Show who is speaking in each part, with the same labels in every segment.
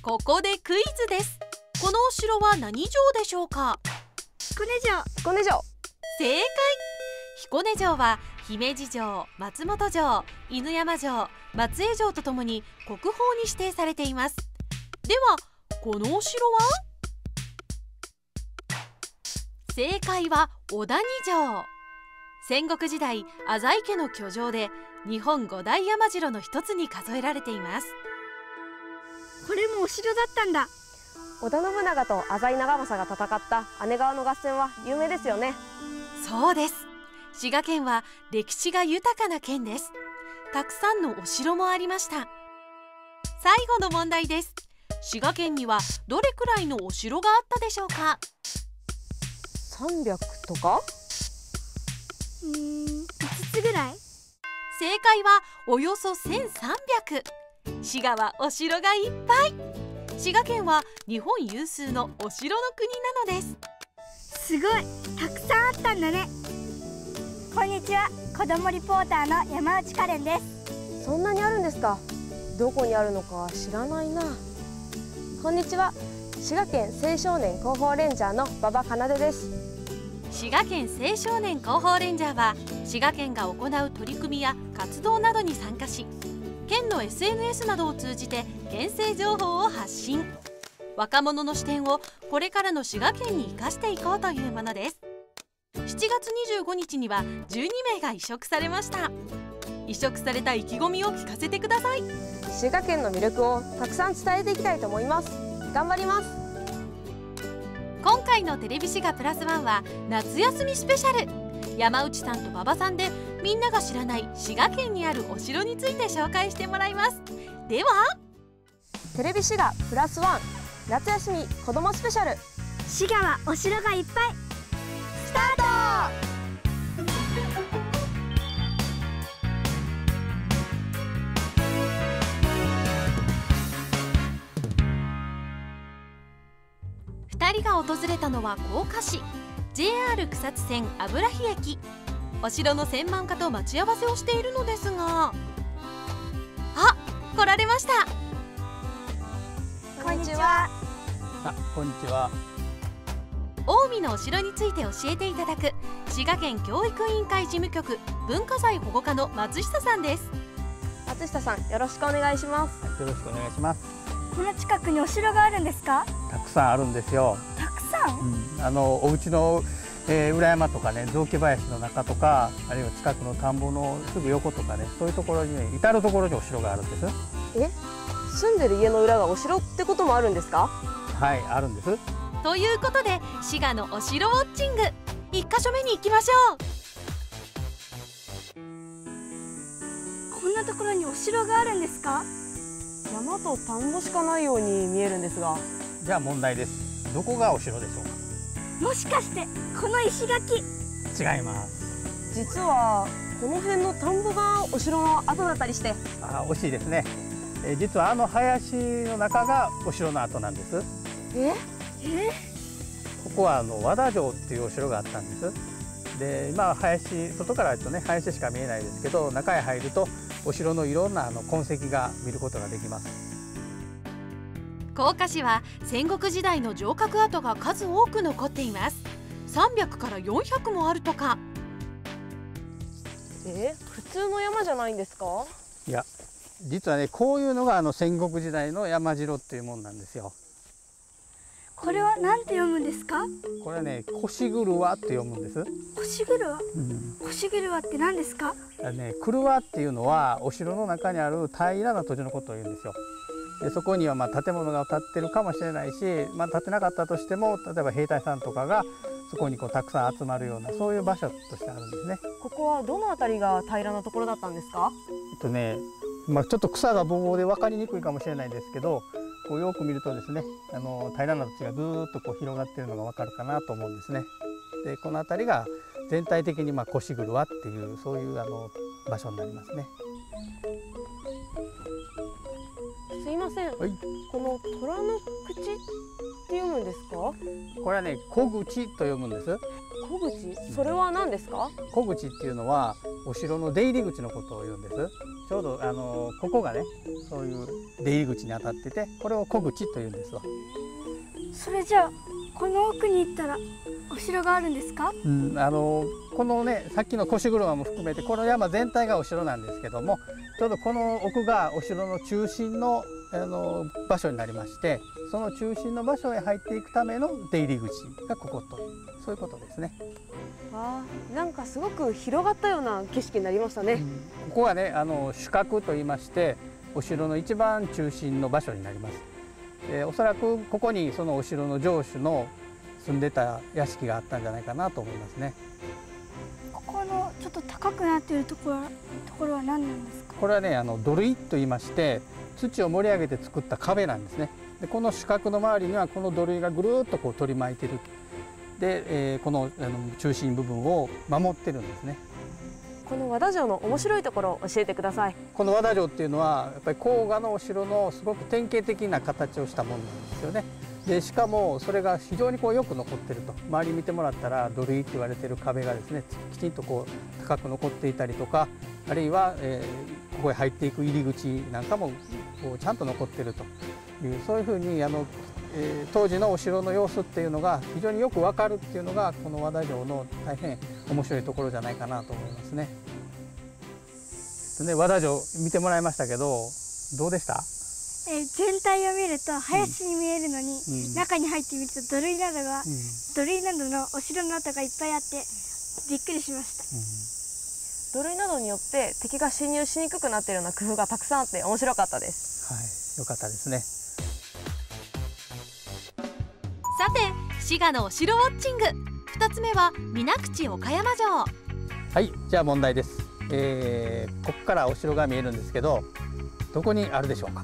Speaker 1: ここでクイズです。このお城は何城でしょうか？
Speaker 2: 彦根城。
Speaker 3: 彦根城。
Speaker 1: 正解。彦根城は姫路城、松本城、犬山城、松江城とともに国宝に指定されています。ではこのお城は？正解は小谷城。戦国時代浅井家の居城で日本五大山城の一つに数えられています。
Speaker 2: これもお城だったんだ。
Speaker 3: 織田信長と浅井長政が戦った姉川の合戦は有名ですよね。
Speaker 1: そうです。滋賀県は歴史が豊かな県です。たくさんのお城もありました。最後の問題です。滋賀県にはどれくらいのお城があったでしょうか
Speaker 3: ？300とか
Speaker 2: 5つぐらい。
Speaker 1: 正解はおよそ1300。滋賀はお城がいっぱい。滋賀県は日本有数のお城の国なのです。
Speaker 2: すごい、たくさんあったんだね。こんにちは、子どもリポーターの山内かれんです。
Speaker 3: そんなにあるんですか？どこにあるのか知らないな。こんにちは、滋賀県青少年広報レンジャーの馬場かなでです。
Speaker 1: 滋賀県青少年広報レンジャーは滋賀県が行う取り組みや活動などに参加し、県の SNS などを通じて県政情報を発信。若者の視点をこれからの滋賀県に生かしていこうというものです。7月25日には12名が移植されました。移植された意気込みを聞かせてください。
Speaker 3: 滋賀県の魅力をたくさん伝えていきたいと思います。頑張ります。
Speaker 1: 今回のテレビ滋賀プラスワンは夏休みスペシャル。山内さんと馬場さんでみんなが知らない滋賀県にあるお城について紹介してもらいます。では
Speaker 3: テレビ滋賀プラスワン夏休み子どもスペシャル。
Speaker 2: 滋賀はお城がいっぱい。スタート。
Speaker 1: 2人が訪れたのは甲賀市 JR 草津線油木駅。お城の専門家と待ち合わせをしているのですが、来られました。
Speaker 2: こんにちは。
Speaker 4: こんにちは。
Speaker 1: 近江のお城について教えていただく滋賀県教育委員会事務局文化財保護課の松下さんです。
Speaker 3: 松下さん、よろしくお願いします。
Speaker 4: よろしくお願いします。
Speaker 2: この近くにお城があるんですか？
Speaker 4: たくさんあるんですよ。
Speaker 2: たくさん？
Speaker 4: お家の、裏山とかね、雑木林の中とか、あるいは近くの田んぼのすぐ横とかね、そういうところにね、至る所にお城があるんです。
Speaker 3: 住んでる家の裏がお城ってこともあるんですか？
Speaker 4: はい、あるんです。
Speaker 1: ということで滋賀のお城ウォッチング1箇所目に行きましょう。
Speaker 2: こんなところにお城があるんですか？
Speaker 3: 山と田んぼしかないように見えるんですが。
Speaker 4: じゃあ問題です。どこがお城でしょうか？
Speaker 2: もしかしてこの石垣？
Speaker 4: 違います。
Speaker 3: 実はこの辺の田んぼがお城の跡だったりして。
Speaker 4: 惜しいですね。実は林の中がお城の跡なんです。ここは和田城っていうお城があったんです。で、今は林、外からだとね林しか見えないですけど、中へ入るとお城のいろんな痕跡が見ることができます。
Speaker 1: 甲賀市は戦国時代の城郭跡が数多く残っています。300から400もあるとか。
Speaker 3: 普通の山じゃないんですか？
Speaker 4: いや、実はね、こういうのが戦国時代の山城っていうもんなんですよ。
Speaker 2: これは何て読むんですか？
Speaker 4: これはね、腰車って読むんです。
Speaker 2: 腰車？腰車って何ですか？
Speaker 4: 車っていうのはお城の中にある平らな土地のことを言うんですよ。で、そこには建物が建ってるかもしれないし、建ってなかったとしても、例えば兵隊さんとかがそこにたくさん集まるような、そういう場所としてあるんですね。
Speaker 3: ここはどの辺りが平らなところだったんですか？
Speaker 4: ちょっと草がぼうぼうで分かりにくいかもしれないんですけど、よく見るとですね、平らな土地がずーっと広がっているのが分かるかなと思うんですね。で、この辺りが全体的に腰車っていうそういう場所になりますね。
Speaker 3: すいません、
Speaker 4: はい、
Speaker 3: この虎の口って読むんですか？
Speaker 4: これはね、小口と読むんです。
Speaker 3: 小口、それは何ですか？
Speaker 4: 小口っていうのはお城の出入り口のことを言うんです。ちょうどここがね、そういう出入り口に当たってて、これを小口というんですわ。
Speaker 2: それじゃあこの奥に行ったらお城があるんですか？
Speaker 4: このね、さっきの腰車も含めてこの山全体がお城なんですけども、ちょうどこの奥がお城の中心の場所になりまして、その中心の場所へ入っていくための出入り口がここと、そういうことですね。
Speaker 3: あー、なんかすごく広がったような景色になりましたね。
Speaker 4: ここはね、主閣といいまして、お城の一番中心の場所になります。おそらくここにそのお城の城主の住んでた屋敷があったんじゃないかなと思いますね。
Speaker 2: ここのちょっと高くなっているところは何なんですか？
Speaker 4: これはね、土塁といいまして、土を盛り上げて作った壁なんですね。でこの主閣の周りにはこの土塁がぐるっとこう取り巻いてる。で、この中心部分を守ってるんですね。
Speaker 3: この和田城の面白いところを教えてください。
Speaker 4: この和田城っていうのはやっぱり黄河のお城のすごく典型的な形をしたものなんですよね。でしかもそれが非常にこうよく残ってると、周り見てもらったら土塁って言われてる壁がですね、きちんとこう高く残っていたりとか、あるいは、ここへ入っていく入り口なんかもこうちゃんと残ってるという、そういうふうに当時のお城の様子っていうのが非常によくわかるっていうのがこの和田城の大変面白いところじゃないかなと思いますね。で和田城見てもらいましたけど、どうでした？
Speaker 2: 全体を見ると林に見えるのに、中に入ってみると土塁などのお城の跡がいっぱいあってびっくりしました。
Speaker 3: 土塁などによって敵が侵入しにくくなっているような工夫がたくさんあって面白かったです。
Speaker 4: はい、よかったですね。
Speaker 1: さて、滋賀のお城ウォッチング、2つ目は水口岡山城。
Speaker 4: はい、じゃあ問題です。ここからお城が見えるんですけど、どこにあるでしょうか？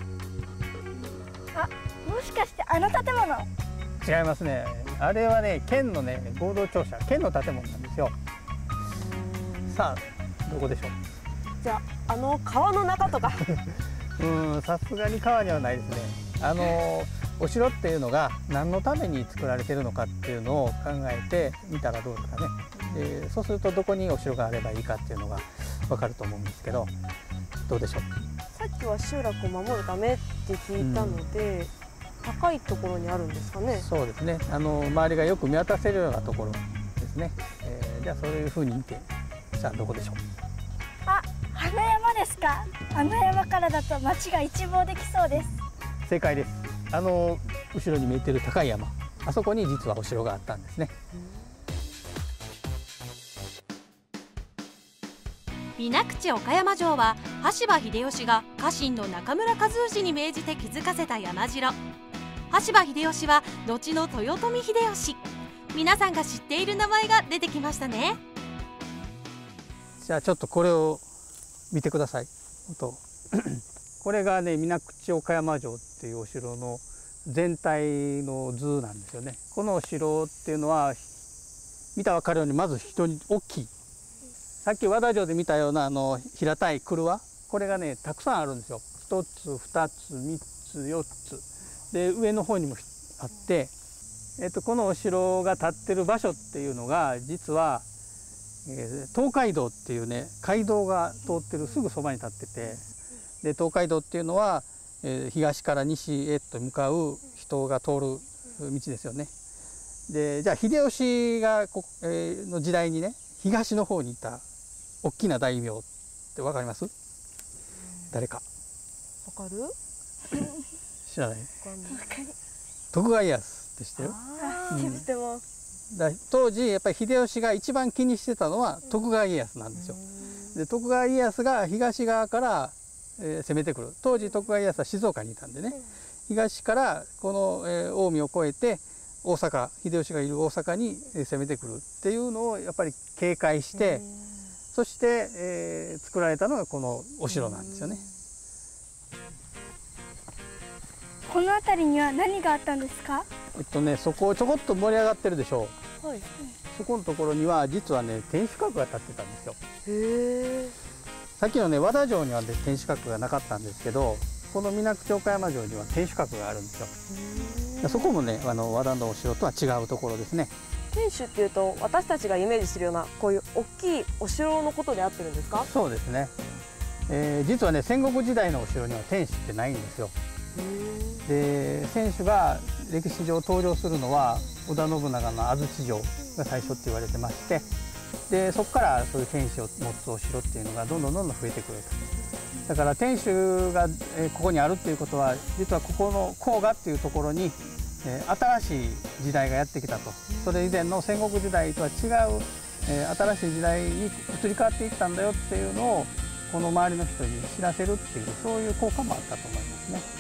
Speaker 2: もしかしてあの建物？
Speaker 4: 違いますね。あれはね、県のね、合同庁舎、県の建物なんですよ。さあ、どこでしょう？
Speaker 3: じゃあ、川の中とか
Speaker 4: さすがに川にはないですね。お城っていうのが何のために作られているのかっていうのを考えてみたらどうですかね。そうするとどこにお城があればいいかっていうのが分かると思うんですけど、どうでしょう？
Speaker 3: さっきは集落を守るためって聞いたので、高いところにあるんですかね。
Speaker 4: そうですね。周りがよく見渡せるようなところですね。じゃあそういうふうに見て、じゃあどこでしょう？
Speaker 2: あの山ですか？あの山からだと町が一望できそうです。
Speaker 4: 正解です。後ろに見えてる高い山、あそこに実はお城があったんですね。
Speaker 1: 水口岡山城は羽柴秀吉が家臣の中村和氏に命じて築かせた山城。羽柴秀吉は後の豊臣秀吉。皆さんが知っている名前が出てきましたね。
Speaker 4: じゃあちょっとこれを見てください。これがね、水口岡山城っていうお城の全体の図なんですよね。このお城っていうのは見たら分かるようにまず非常に大きい。さっき和田城で見たような平たい廓、これがねたくさんあるんですよ。1つ2つ3つ4つで上の方にもあって、このお城が建ってる場所っていうのが実は、東海道っていうね街道が通ってるすぐそばに建ってて、で東海道っていうのは、東から西へと向かう人が通る道ですよね。でじゃあ秀吉がの時代にね、東の方にいた大きな大名って分かります？誰か
Speaker 3: わかる？
Speaker 4: 知らない？徳川家康って知ってる？
Speaker 3: 知ってます。
Speaker 4: 当時やっぱり秀吉が一番気にしてたのは徳川家康なんですよ。で徳川家康が東側から攻めてくる。当時徳川家康は静岡にいたんでね、東からこの近江を越えて大阪、秀吉がいる大阪に攻めてくるっていうのをやっぱり警戒して、そして、作られたのがこのお城なんですよね。
Speaker 2: この辺りには何があったんですか？
Speaker 4: そこをちょこっと盛り上がってるでしょう。
Speaker 3: はい。
Speaker 4: そこのところには実はね天守閣が建ってたんですよ。
Speaker 3: へえ。
Speaker 4: さっきのね和田城には、ね、天守閣がなかったんですけど、この水口岡山城には天守閣があるんですよ。そこもね和田のお城とは違うところですね。
Speaker 3: 天守っていうと私たちがイメージするようなこういう大きいお城のことで合ってるんですか？
Speaker 4: そうですね、実はね戦国時代のお城には天守ってないんですよ。で天守が歴史上登場するのは織田信長の安土城が最初って言われてまして、でそこからそういう天守を持つお城っていうのがどんどん増えてくると。だから天守がここにあるっていうことは実はここの甲賀っていうところに新しい時代がやってきたと。それ以前の戦国時代とは違う新しい時代に移り変わっていったんだよっていうのをこの周りの人に知らせるっていうそういう効果もあったと思いますね。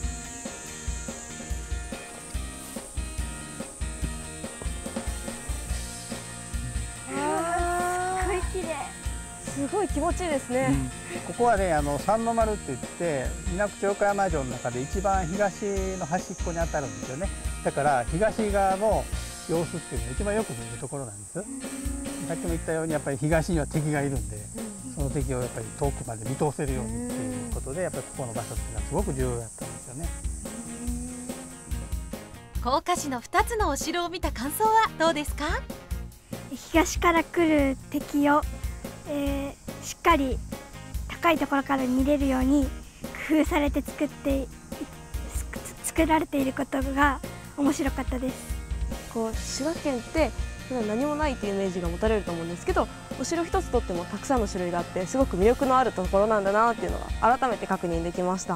Speaker 3: すごい気持ちいいですね。
Speaker 4: ここはね三の丸って言って水口岡山城の中で一番東の端っこに当たるんですよね。だから東側の様子っていうのが一番よく見るところなんです。さっきも言ったようにやっぱり東には敵がいるんで、その敵をやっぱり遠くまで見通せるようにっていうことでやっぱりここの場所っていうのはすごく重要だったんですよね。
Speaker 1: 甲賀市の2つのお城を見た感想はどうですか？
Speaker 2: 東から来る敵をしっかり高いところから見れるように工夫されて作られていることが面白かったです。
Speaker 3: こう滋賀県って何もないというイメージが持たれると思うんですけど、お城一つとってもたくさんの種類があってすごく魅力のあるところなんだなっていうのが改めて確認できました。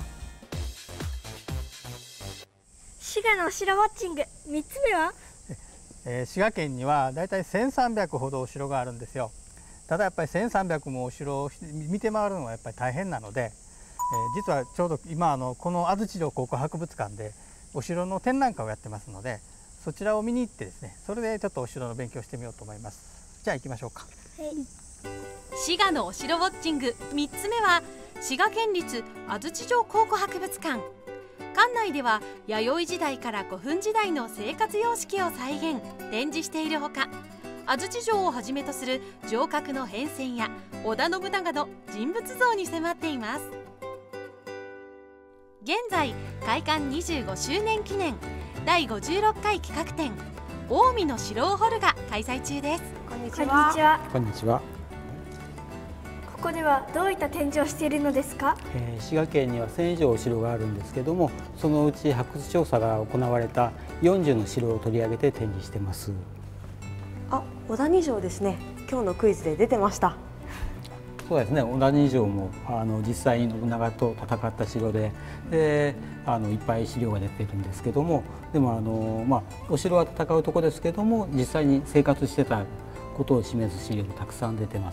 Speaker 2: 滋賀のお城ウォッチング3つ目は、
Speaker 4: 滋賀県にはだいたい1300ほどお城があるんですよ。ただやっぱり1300もお城を見て回るのはやっぱり大変なので、実はちょうど今この安土城考古博物館でお城の展覧会をやってますので、そちらを見に行ってですね、それでちょっとお城の勉強してみようと思います。じゃあ行きましょうか。
Speaker 1: 滋賀のお城ウォッチング3つ目は滋賀県立安土城考古博物館。館内では弥生時代から古墳時代の生活様式を再現展示しているほか、安土城をはじめとする城郭の変遷や織田信長の人物像に迫っています。現在開館25周年記念第56回企画展近江の城を掘るが開催中です。
Speaker 3: こんにち
Speaker 2: こんにち
Speaker 3: は。
Speaker 2: は。
Speaker 5: こんにちは。
Speaker 2: ここではどういった展示をしているのですか？
Speaker 5: 滋賀県には1000以上お城があるんですけども、そのうち発掘調査が行われた40の城を取り上げて展示してます。
Speaker 3: あ、小谷城ですね。今日のクイズで出てました。
Speaker 5: そうですね、小谷城も実際に信長と戦った城で、いっぱい資料が出てるんですけども、でもお城は戦うとこですけども、実際に生活してたことを示す資料もたくさん出てます。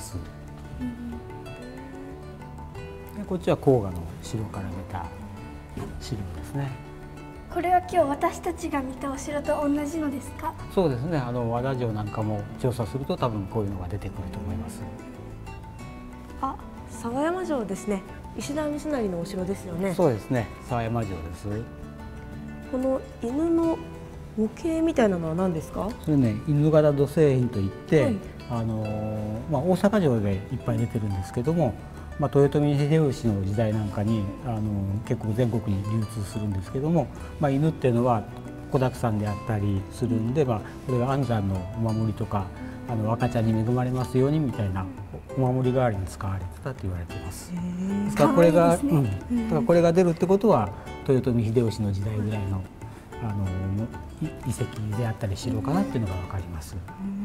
Speaker 5: でこっちは黄河の城から出た資料ですね。
Speaker 2: これは今日私たちが見たお城と同じのですか？
Speaker 5: そうですね、和田城なんかも調査すると多分こういうのが出てくると思います。
Speaker 3: あ、沢山城ですね。石田三成のお城ですよね。
Speaker 5: そうですね、沢山城です。
Speaker 3: この犬の模型みたいなのは何ですか？
Speaker 5: それね、犬柄土製品といって、
Speaker 3: はい、
Speaker 5: 大阪城でいっぱい出てるんですけども、豊臣秀吉の時代なんかに結構全国に流通するんですけども、犬っていうのは子だくさんであったりするんで、これが安産のお守りとか赤ちゃんに恵まれますようにみたいなお守り代わりに使われてたと言われています。ですからこれが、だからこれが出るってことは豊臣秀吉の時代ぐらいの遺跡であったり城かなっていうのが分かります。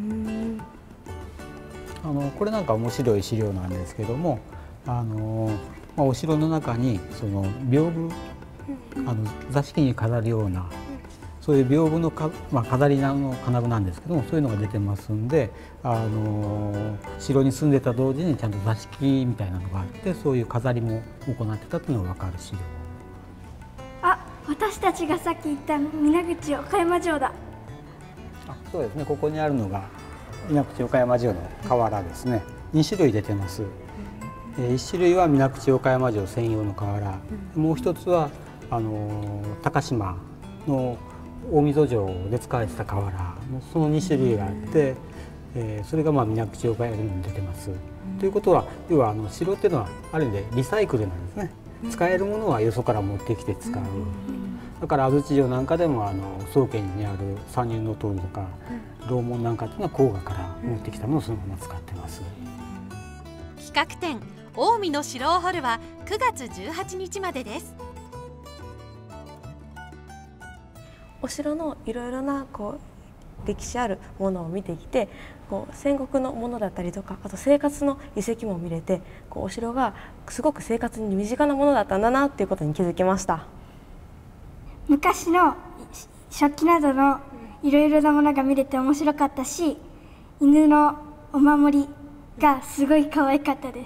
Speaker 5: これなんか面白い資料なんですけども、お城の中にその屏風、座敷に飾るようなそういう屏風の飾りの金具なんですけども、そういうのが出てますんで、城に住んでた同時にちゃんと座敷みたいなのがあって、そういう飾りも行ってたというのが分かる資料。
Speaker 2: あ、私たちがさっき言った水口岡山城だ。
Speaker 5: そうですね、ここにあるのが水口岡山城の瓦ですね。2種類出てます。1種類は水口岡山城専用の瓦、もう一つは高島の大溝城で使われてた瓦、その2種類があって、それが水口岡山に出てます。ということは、要は城っていうのはある意味でリサイクルなんですね。使えるものはよそから持ってきて使う。 だから安土城なんかでも宗家にある三人の塔とか、楼門なんかっていうのは黄河から持ってきたのをそのまま使ってます。
Speaker 1: 企画展近江の城を掘るは9月18日までです。
Speaker 3: お城のいろいろな歴史あるものを見てきて、戦国のものだったりとか、あと生活の遺跡も見れて、お城がすごく生活に身近なものだったんだなっていうことに気づきました。
Speaker 2: 昔の食器などのいろいろなものが見れて面白かったし、犬のお守りがすごい可愛かったです。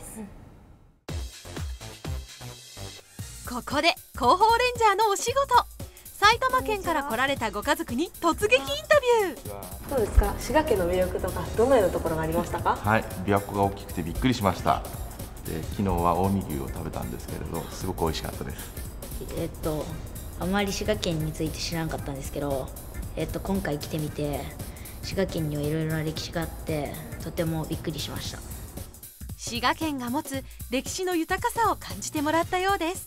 Speaker 1: ここで広報レンジャーのお仕事。埼玉県から来られたご家族に突撃インタビュー。
Speaker 3: どうですか、滋賀県の魅力とかどのようなところがありましたか？
Speaker 6: はい、琵琶湖が大きくてびっくりしました。で、昨日は近江牛を食べたんですけれど、すごく美味しかったです。
Speaker 7: あまり滋賀県について知らなかったんですけど、今回来てみて滋賀県にはいろいろな歴史があってとてもびっくりしました。
Speaker 1: 滋賀県が持つ歴史の豊かさを感じてもらったようです。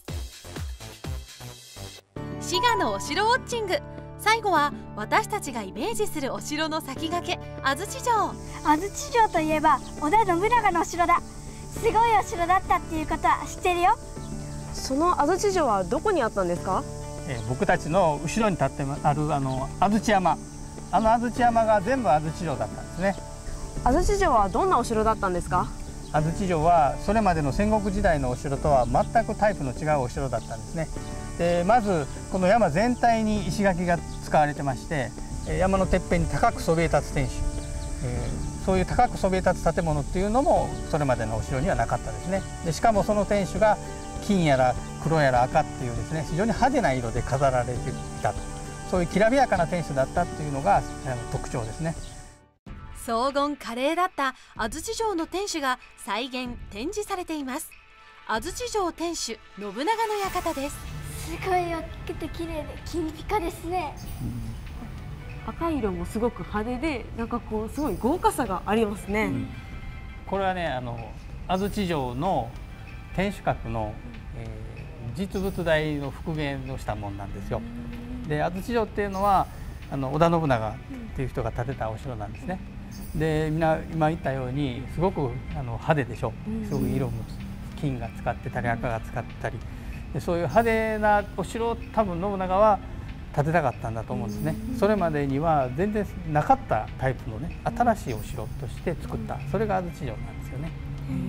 Speaker 1: 滋賀のお城ウォッチング、最後は私たちがイメージするお城の先駆け安土城。
Speaker 2: 安土城といえば織田信長のお城だ。すごいお城だったっていうことは知ってるよ。
Speaker 3: その安土城はどこにあったんですか？
Speaker 4: 僕たちの後ろに立ってある安土山、安土山が全部安土城だったんですね。
Speaker 3: 安土城はどんなお城だったんですか？
Speaker 4: 安土城はそれまでの戦国時代のお城とは全くタイプの違うお城だったんですね。でまずこの山全体に石垣が使われてまして、山のてっぺんに高くそびえ立つ天守、そういう高くそびえ立つ建物っていうのもそれまでのお城にはなかったですね。でしかもその天守が金やら黒やら赤っていうですね、非常に派手な色で飾られていたと、そういうきらびやかな天守だったっていうのが特徴ですね。
Speaker 1: 荘厳華麗だった安土城の天守が再現展示されています。安土城天守信長の館です。
Speaker 2: すごい大きくて綺麗で金ピカですね。
Speaker 3: 赤い色もすごく派手で、なんかすごい豪華さがありますね。
Speaker 4: これはね、安土城の天守閣の、実物大の復元をしたものなんですよ。で安土城っていうのは織田信長っていう人が建てたお城なんですね。で今言ったようにすごく派手でしょ。すごく色も金が使ってたり赤が使ってたり、でそういう派手なお城を多分信長は建てたかったんだと思うんですね。それまでには全然なかったタイプのね、新しいお城として作った、それが安土城なんですよね。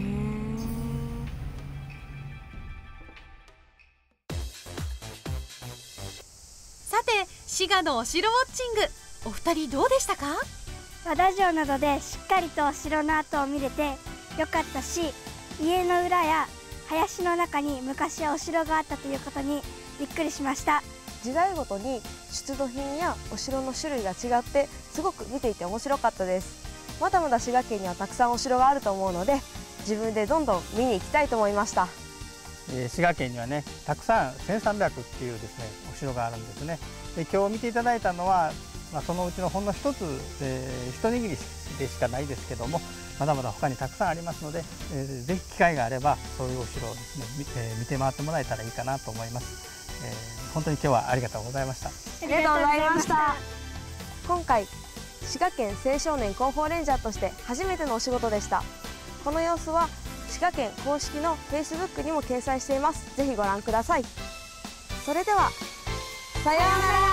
Speaker 1: さて滋賀のお城ウォッチング、お二人どうでしたか？
Speaker 2: 和田城などでしっかりとお城の跡を見れてよかったし、家の裏や林の中に昔はお城があったということにびっくりしました。
Speaker 3: 時代ごとに出土品やお城の種類が違ってすごく見ていて面白かったです。まだまだ滋賀県にはたくさんお城があると思うので、自分でどんどん見に行きたいと思いました。
Speaker 4: 滋賀県にはね、たくさん1300っていうですねお城があるんですね。で今日見ていただいたのは、そのうちのほんの一つ、一握りでしかないですけども、まだまだ他にたくさんありますので、ぜひ機会があればそういうお城をですね、見て回ってもらえたらいいかなと思います。本当に今日はありがとうございました。
Speaker 3: ありがとうございました。今回滋賀県青少年広報レンジャーとして初めてのお仕事でした。この様子は滋賀県公式の Facebook にも掲載しています。ぜひご覧ください。それではさようなら。